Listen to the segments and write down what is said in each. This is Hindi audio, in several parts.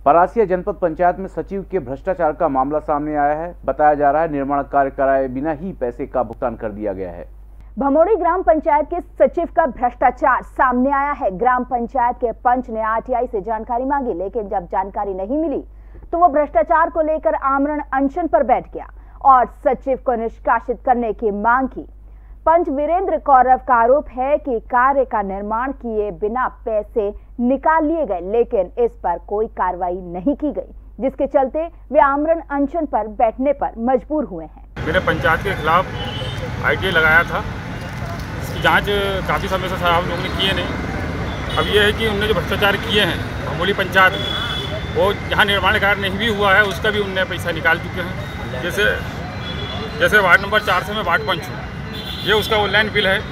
परासिया जनपद पंचायत में सचिव के भ्रष्टाचार का मामला सामने आया है। बताया जा रहा है निर्माण कार्य कराए बिना ही पैसे का भुगतान कर दिया गया है। भमोड़ी ग्राम पंचायत के सचिव का भ्रष्टाचार सामने आया है। ग्राम पंचायत के पंच ने आरटीआई से जानकारी मांगी, लेकिन जब जानकारी नहीं मिली तो वो भ्रष्टाचार को लेकर आमरण अनशन पर बैठ गया और सचिव को निष्कासित करने की मांग की। पंच वीरेंद्र कौरव का आरोप है कि कार्य का निर्माण किए बिना पैसे निकाल लिए गए, लेकिन इस पर कोई कार्रवाई नहीं की गई, जिसके चलते वे आमरण अनशन पर बैठने पर मजबूर हुए हैं। मैंने पंचायत के खिलाफ आरटीआई लगाया था। इसकी जांच काफ़ी समय से हम लोगों ने किए नहीं। अब ये है कि उनने जो भ्रष्टाचार किए हैं भमोड़ी पंचायत में, वो जहाँ निर्माण कार्य नहीं भी हुआ है उसका भी उनने पैसा निकाल चुके हैं। जैसे वार्ड नंबर 4 से मैं वार्ड पंच हूँ, ये उसका ऑनलाइन बिल है।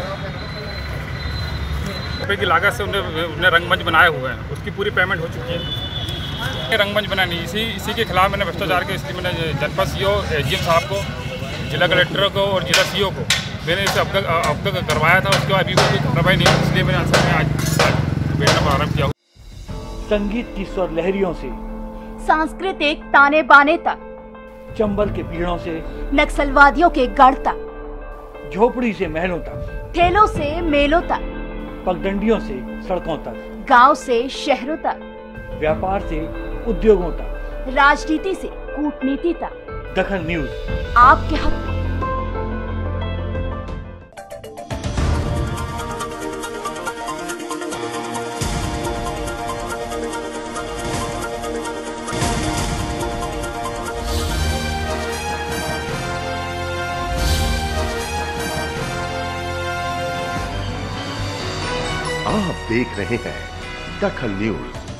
रुपये की लागत से उन्हें रंगमंच बनाए हुए हैं, उसकी पूरी पेमेंट हो चुकी है। रंगमंच बनानी इसी के खिलाफ मैंने भ्रष्टाचार के, इसलिए मैंने जनपद सीओ एसडीएम साहब को, जिला कलेक्टर को और जिला सीओ को मैंने इसे अवगत करवाया था। उसके बाद अभी कोई कार्रवाई नहीं, इसलिए मैंने आज बैठना प्रारंभ किया। संगीत की स्वर लहरियों से सांस्कृतिक ताने बाने तक, चंबल के पीड़ों से नक्सलवादियों के गढ़ तक, झोपड़ी से महलों तक, ठेलों से मेलों तक, पगडंडियों से सड़कों तक, गांव से शहरों तक, व्यापार से उद्योगों तक, राजनीति से कूटनीति तक, दखल न्यूज आपके हक में। आप देख रहे हैं दखल न्यूज।